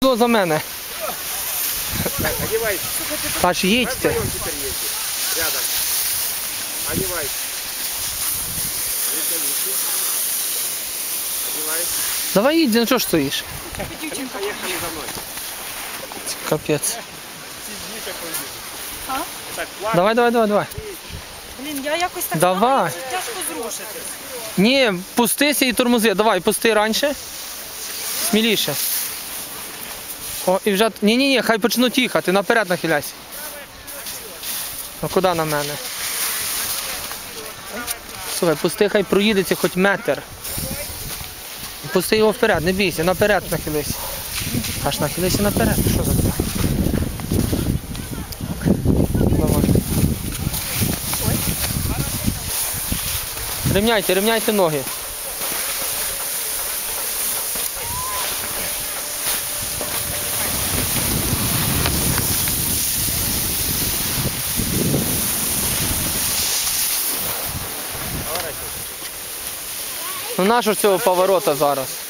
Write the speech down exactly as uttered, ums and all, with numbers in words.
За мене. Так, одевайся. Аж їдьте. Рядом. Одевайся. Одевайся. Давай їдь, ну чого ж стоїш? Поехали за мной. Капець. А? Так, ладно. Давай, давай, давай, давай. Блін, я якось так Давай. знаю, що тяжко зрушити. Ні, пустися і тормози. Давай, пусти раніше. Сміліше. О, і вже... Ні-ні-ні, хай почнуть їхати. Наперед нахиляйся. Ну куди на мене? Слухай, пусти, хай проїдеться хоч метр. Пусти його вперед, не бійся, наперед нахилися. Аж нахилися наперед. Що за це? Давай. Рівняйте, рівняйте ноги. Ну нащо ж цього поворота зараз?